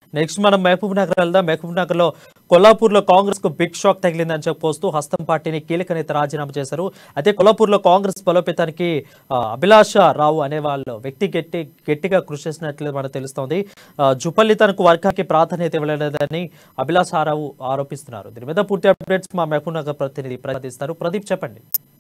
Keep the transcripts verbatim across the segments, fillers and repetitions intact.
Next మనం మహబూబ్ నగర్ వెళ్దాం. మహబూబ్ నగర్ లో కొల్లాపూర్ లో కాంగ్రెస్ కు బిగ్ షాక్ తగిలిందని చెప్పొస్తూ హస్తం పార్టీని కీలక నేత రాజీనామా చేశారు. అయితే కొల్లాపూర్ లో కాంగ్రెస్ బలోపేతానికి అభిలాష రావు అనే వాళ్ళు వ్యక్తి గట్టి గట్టిగా కృషి చేసినట్లు మనకు తెలుస్తోంది. జుపల్లి తనకు వర్గానికి ప్రాధాన్యత ఇవ్వలేదని అభిలాష రావు ఆరోపిస్తున్నారు. దీని మీద పూర్తి అప్డేట్స్ మా మహబూబ్ నగర్ ప్రతినిధి ప్రతిస్తారు. ప్రదీప్ చెప్పండి.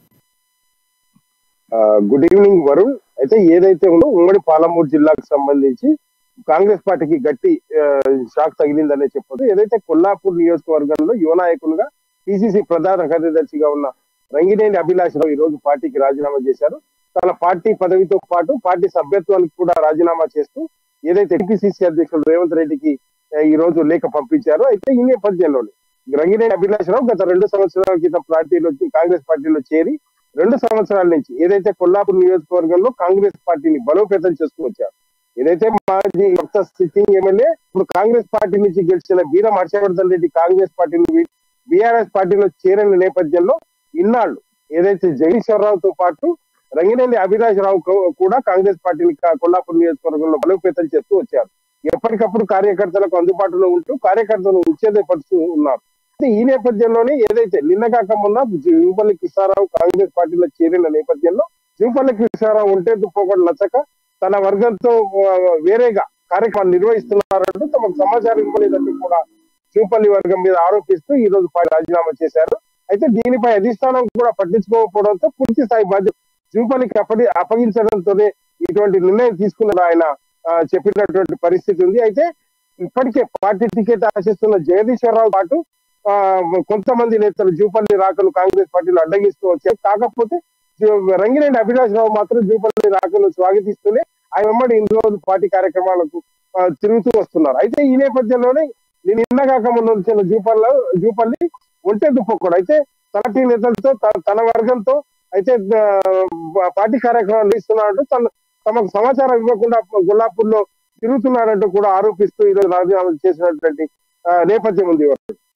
Good evening Varun. అయితే ఏదైతే ఉందో ఉమ్మడి పాలమూరు జిల్లాకు సంబంధించి కాంగ్రెస్ పార్టీకి గట్టి షాక్ తగిలిందనే చెప్పదు. ఏదైతే కొల్లాపూర్ నియోజకవర్గంలో యువ నాయకులుగా పిసిసి ప్రధాన కార్యదర్శిగా ఉన్న రంగినేని అభిలాషరావు ఈ రోజు పార్టీకి రాజీనామా చేశారు. తన పార్టీ పదవితో పాటు పార్టీ సభ్యత్వానికి కూడా రాజీనామా చేస్తూ ఏదైతే టిపిసిసి అధ్యక్షుడు రేవంత్ రెడ్డికి ఈ రోజు లేఖ పంపించారు. అయితే ఈ నేపథ్యంలోనే రంగినేని అభిలాషరావు గత రెండు సంవత్సరాల క్రితం పార్టీలో కాంగ్రెస్ పార్టీలో చేరి రెండు సంవత్సరాల నుంచి ఏదైతే కొల్లాపూర్ నియోజకవర్గంలో కాంగ్రెస్ పార్టీని బలోపేతం చేస్తూ వచ్చారు. ఏదైతే మాజీ కొత్త సిట్టింగ్ ఎమ్మెల్యే ఇప్పుడు కాంగ్రెస్ పార్టీ నుంచి గెలిచిన వీర హర్షవర్ధన్ రెడ్డి కాంగ్రెస్ పార్టీలో బీఆర్ఎస్ పార్టీలో చేరిన నేపథ్యంలో ఇన్నాళ్ళు ఏదైతే జగదీశ్వరరావుతో పాటు రంగినేని అభిలాషరావు కూడా కాంగ్రెస్ పార్టీని కొల్లాపూర్ నియోజకవర్గంలో బలోపేతం చేస్తూ వచ్చారు. ఎప్పటికప్పుడు కార్యకర్తలకు అందుబాటులో ఉంటూ కార్యకర్తలను ఉచ్ఛేదపరుస్తూ ఉన్నారు. ఈ నేపథ్యంలోనే ఏదైతే నిన్న కాక మొన్న జూపల్లి కృష్ణారావు కాంగ్రెస్ పార్టీలో చేరిన నేపథ్యంలో జూపల్లి కృష్ణారావు ఉంటే పోకడు నచ్చక తన వర్గంతో వేరేగా కార్యక్రమాలు నిర్వహిస్తున్నారంటూ తమకు సమాచారం ఇవ్వలేదంటూ కూడా జూపల్లి వర్గం మీద ఆరోపిస్తూ ఈ రోజు రాజీనామా చేశారు. అయితే దీనిపై అధిష్టానం కూడా పట్టించుకోకపోవడంతో పూర్తి స్థాయి బాధ్యత జూపల్లికి అప్పటి అప్పగించడంతోనే ఇటువంటి నిర్ణయం తీసుకున్న ఆయన చెప్పినటువంటి పరిస్థితి ఉంది. అయితే ఇప్పటికే పార్టీ టికెట్ ఆశిస్తున్న జగదీశ్వరరావు పాటు ఆ కొంతమంది నేతలు జూపల్లి రాకను కాంగ్రెస్ పార్టీలో అడ్డగిస్తూ వచ్చారు. కాకపోతే రంగినేని అభిలాషరావు మాత్రం జూపల్లి రాకను స్వాగతిస్తూనే ఆయన వెంబడి ఇన్ని రోజులు పార్టీ కార్యక్రమాలకు తిరుగుతూ వస్తున్నారు. అయితే ఈ నేపథ్యంలోనే నేను నిన్న కాక మొన్న వచ్చిన జూపల్లి జూపల్లి ఒంటె దుప్పకూడదు అయితే పార్టీ నేతలతో తన వర్గంతో అయితే పార్టీ కార్యక్రమాలు నిర్వహిస్తున్నారంటూ తన తమకు సమాచారం ఇవ్వకుండా కొల్లాపూర్ లో తిరుగుతున్నారంటూ కూడా ఆరోపిస్తూ ఈరోజు రాజీనామా చేసినటువంటి నేపథ్యం ఉంది.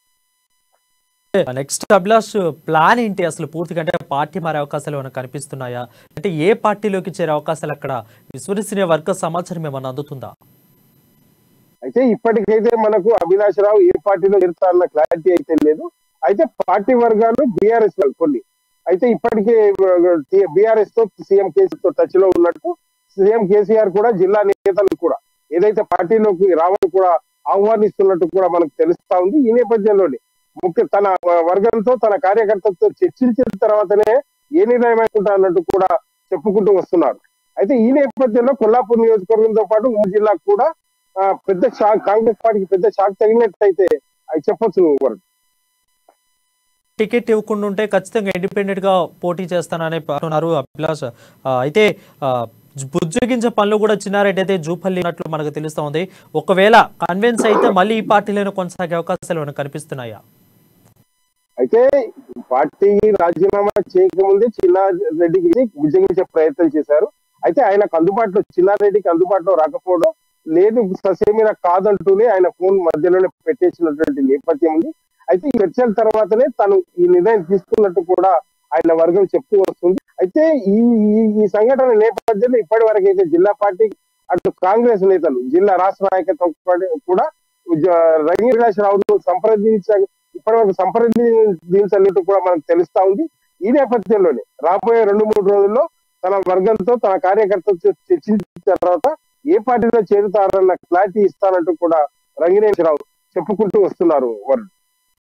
నెక్స్ట్ అభిలాష్ ప్లాన్ ఏంటి అసలు పూర్తిగా? అంటే పార్టీ మారే అవకాశాలు ఏమైనా కనిపిస్తున్నాయా? అంటే ఏ పార్టీలోకి చేరే అవకాశాలు అక్కడ విశ్వసనీయ వర్గ సమాచారం ఏమన్నా అందుతుందా? అయితే ఇప్పటికైతే మనకు అభిలాషరావు ఏ పార్టీలో చేరుతారన్న క్లారిటీ అయితే లేదు. అయితే పార్టీ వర్గాలు బీఆర్ఎస్ కొన్ని అయితే ఇప్పటికే బీఆర్ఎస్ తో సీఎం కేసీఆర్ తో టచ్ లో ఉన్నట్టు సీఎం కేసీఆర్ కూడా జిల్లా నేతలు కూడా ఏదైతే పార్టీలోకి రావాలని కూడా ఆహ్వానిస్తున్నట్టు కూడా మనకు తెలుస్తా ఉంది. ఈ నేపథ్యంలోనే ముఖ్య తన వర్గంతో తన కార్యకర్తలతో చర్చించిన తర్వాతనే ఏ నిర్ణయం అనుకుంటా అన్నట్టు కూడా చెప్పుకుంటూ వస్తున్నారు. అయితే ఈ నేపథ్యంలో కొల్లాపూర్ నియోజకవర్గంతో పాటు ఉమ్మడి జిల్లాకు కూడా పెద్ద షాక్ కాంగ్రెస్ పార్టీకి పెద్ద షాక్ తగినట్టయితే అది చెప్పొచ్చు. టికెట్ ఇవ్వకుండా ఉంటే ఖచ్చితంగా ఇండిపెండెంట్ గా పోటీ చేస్తానని అంటున్నారు అభిలాష్. అయితే బుజ్జగించే పనులు కూడా చిన్నారెడ్డి అయితే జూపల్లి ఉన్నట్లు మనకు తెలుస్తా ఉంది. ఒకవేళ కన్విన్స్ అయితే మళ్ళీ ఈ పార్టీలోనే కొనసాగే అవకాశాలు మనకు కనిపిస్తున్నాయా? అయితే పార్టీ రాజీనామా చేయకముందే చిన్నారెడ్డికి బుజ్జగించే ప్రయత్నం చేశారు. అయితే ఆయనకు అందుబాటులో చిన్నారెడ్డికి అందుబాటులో రాకపోవడం లేదు ససేమిరా కాదంటూనే ఆయన ఫోన్ మధ్యలోనే పెట్టేసినటువంటి నేపథ్యం ఉంది. అయితే ఈ చర్చల తర్వాతనే తను ఈ నిర్ణయం తీసుకున్నట్టు కూడా ఆయన వర్గం చెప్తూ వస్తుంది. అయితే ఈ ఈ సంఘటన నేపథ్యంలో ఇప్పటి వరకు అయితే జిల్లా పార్టీ అటు కాంగ్రెస్ నేతలు జిల్లా రాష్ట్ర నాయకత్వం కూడా రంగినేని అభిలాషరావును సంప్రదించ ఇప్పటి వరకు సంప్రదించలేట్టు కూడా మనకు తెలుస్తా ఉంది. ఈ నేపథ్యంలోనే రాబోయే రెండు మూడు రోజుల్లో తన వర్గంతో తన కార్యకర్తలతో చర్చించిన తర్వాత ఏ పార్టీలో చేరుతారన్న క్లారిటీ ఇస్తానంటూ కూడా రంగినేని రావు చెప్పుకుంటూ వస్తున్నారు. వరుణ్.